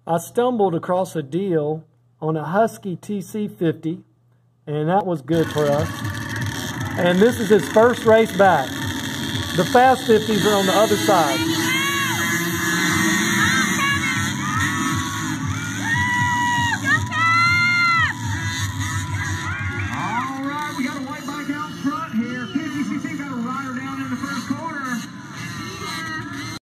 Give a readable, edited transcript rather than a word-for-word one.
I stumbled across a deal on a Husky TC50, and that was good for us. And this is his first race back. The fast 50s are on the other side.